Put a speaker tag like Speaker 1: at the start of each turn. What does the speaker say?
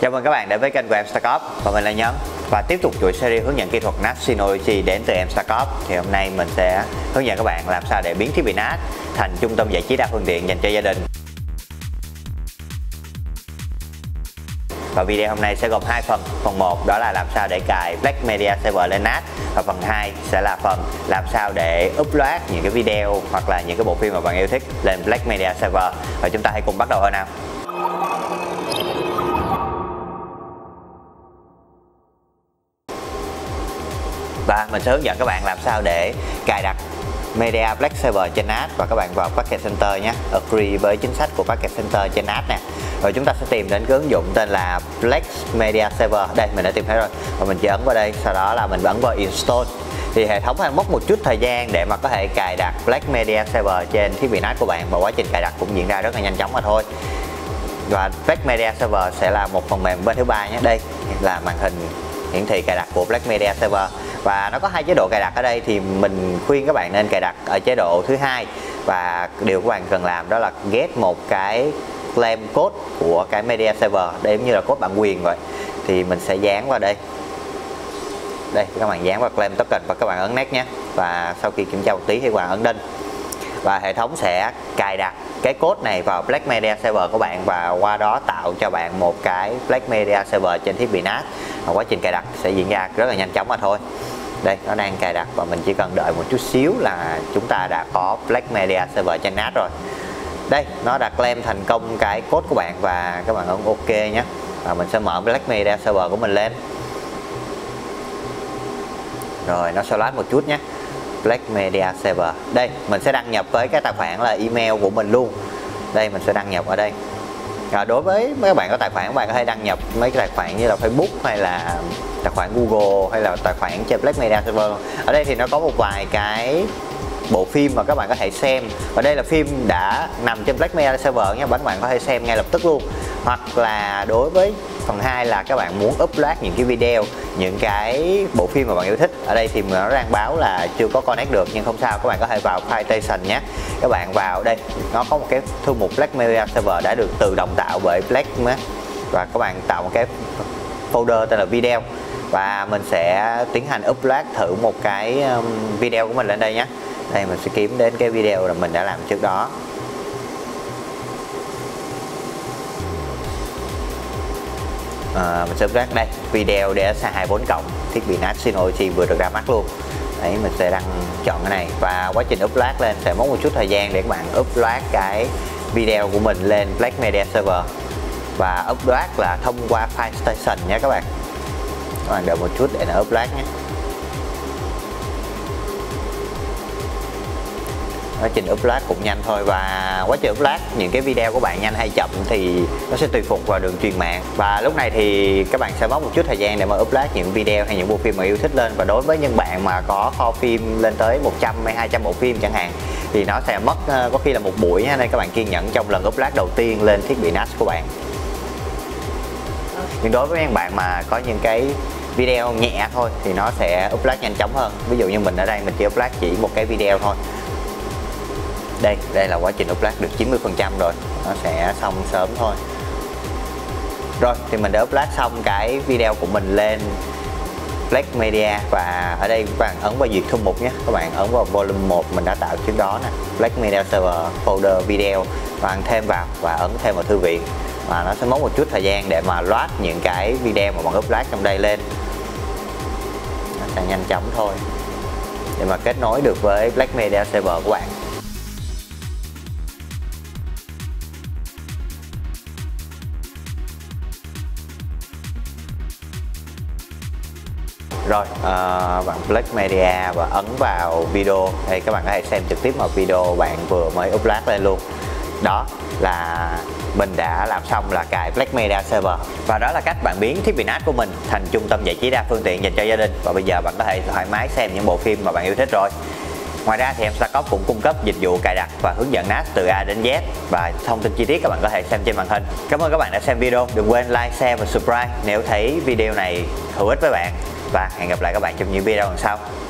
Speaker 1: Chào mừng các bạn đến với kênh của Emstarcorp và mình là Nhân. Và tiếp tục chuỗi series hướng dẫn kỹ thuật NAS Synology đến từ Emstarcorp. Thì hôm nay mình sẽ hướng dẫn các bạn làm sao để biến thiết bị NAS thành trung tâm giải trí đa phương tiện dành cho gia đình. Và video hôm nay sẽ gồm hai phần. Phần 1 đó là làm sao để cài Black Media Saver lên NAS, và phần 2 sẽ là phần làm sao để upload những cái video hoặc là những cái bộ phim mà bạn yêu thích lên Black Media Saver. Và chúng ta hãy cùng bắt đầu thôi nào. Và mình sẽ hướng dẫn các bạn làm sao để cài đặt Media Black Saver trên NAS, và các bạn vào Packet Center nhé, agree với chính sách của Packet Center trên NAS nè. Rồi chúng ta sẽ tìm đến cái ứng dụng tên là Black Media Saver. Đây, mình đã tìm thấy rồi. Và mình chỉ ấn vào đây, sau đó là mình ấn vào Install. Thì hệ thống mất một chút thời gian để mà có thể cài đặt Black Media Saver trên thiết bị NAS của bạn, và quá trình cài đặt cũng diễn ra rất là nhanh chóng mà thôi. Và Black Media Saver sẽ là một phần mềm bên thứ ba nhé. Đây là màn hình hiển thị cài đặt của Black Media Saver. Và nó có hai chế độ cài đặt ở đây, thì mình khuyên các bạn nên cài đặt ở chế độ thứ hai. Và điều các bạn cần làm đó là get một cái claim code của cái Media Saver, đây giống như là code bản quyền vậy. Thì mình sẽ dán vào đây. Đây, các bạn dán vào claim token và các bạn ấn next nhé. Và sau khi kiểm tra một tí thì các bạn ấn done. Và hệ thống sẽ cài đặt cái code này vào Black Media Saver của bạn, và qua đó tạo cho bạn một cái Black Media Saver trên thiết bị NAS. Và quá trình cài đặt sẽ diễn ra rất là nhanh chóng mà thôi. Đây, nó đang cài đặt và mình chỉ cần đợi một chút xíu là chúng ta đã có Black Media Saver trên NAS rồi. Đây, nó đã claim thành công cái code của bạn và các bạn ấn OK nhé. Và mình sẽ mở Black Media Server của mình lên. Rồi, nó sẽ load một chút nhé. Black Media Server. Đây, mình sẽ đăng nhập với cái tài khoản là email của mình luôn. Đây, mình sẽ đăng nhập ở đây. Đối với mấy các bạn có tài khoản, các bạn có thể đăng nhập mấy cái tài khoản như là Facebook hay là tài khoản Google hay là tài khoản trên Black Media Server. Ở đây thì nó có một vài cái bộ phim mà các bạn có thể xem, và đây là phim đã nằm trên Black Media Server nha, các bạn có thể xem ngay lập tức luôn. Hoặc là đối với phần 2 là các bạn muốn upload những cái video, những cái bộ phim mà bạn yêu thích. Ở đây thì nó đang báo là chưa có connect được, nhưng không sao, các bạn có thể vào File Station nhé. Các bạn vào đây, nó có một cái thư mục Black Media Server đã được tự động tạo bởi Black, và các bạn tạo một cái folder tên là video, và mình sẽ tiến hành upload thử một cái video của mình lên đây nhé. Đây, mình sẽ kiếm đến cái video là mình đã làm trước đó. Mình sẽ upload đây video DS224+, thiết bị NAS Synology vừa được ra mắt luôn. Đấy, mình sẽ đăng chọn cái này, và quá trình upload lên sẽ mất một chút thời gian để các bạn upload cái video của mình lên Black Media Server. Và upload là thông qua File Station nhé các bạn. Các bạn đợi một chút để nó upload nhé. Quá trình upload cũng nhanh thôi, và quá trình upload những cái video của bạn nhanh hay chậm thì nó sẽ tùy thuộc vào đường truyền mạng. Và lúc này thì các bạn sẽ mất một chút thời gian để mà upload những video hay những bộ phim mà yêu thích lên. Và đối với những bạn mà có kho phim lên tới 100 hay 200 bộ phim chẳng hạn, thì nó sẽ mất có khi là một buổi, nên các bạn kiên nhẫn trong lần upload đầu tiên lên thiết bị NAS của bạn. Nhưng đối với những bạn mà có những cái video nhẹ thôi thì nó sẽ upload nhanh chóng hơn. Ví dụ như mình ở đây mình chỉ upload chỉ một cái video thôi. Đây là quá trình upload được 90% rồi, nó sẽ xong sớm thôi. Rồi, thì mình đã upload xong cái video của mình lên Black Media, và ở đây các bạn ấn vào duyệt thư mục nhé. Các bạn ấn vào volume 1 mình đã tạo trước đó nè, Black Media Server folder video, và bạn thêm vào và ấn thêm vào thư viện. Và nó sẽ mất một chút thời gian để mà load những cái video mà bạn upload trong đây lên. Nó sẽ nhanh chóng thôi để mà kết nối được với Black Media Server của bạn. Rồi, bạn Black Media và ấn vào video. Đây, các bạn có thể xem trực tiếp vào video bạn vừa mới upload lên luôn. Đó là mình đã làm xong là cài Black Media Server. Và đó là cách bạn biến thiết bị NAS của mình thành trung tâm giải trí đa phương tiện dành cho gia đình. Và bây giờ bạn có thể thoải mái xem những bộ phim mà bạn yêu thích rồi. Ngoài ra thì Emstarcorp cũng cung cấp dịch vụ cài đặt và hướng dẫn NAS từ A đến Z, và thông tin chi tiết các bạn có thể xem trên màn hình. Cảm ơn các bạn đã xem video. Đừng quên like, share và subscribe nếu thấy video này hữu ích với bạn. Và hẹn gặp lại các bạn trong những video lần sau.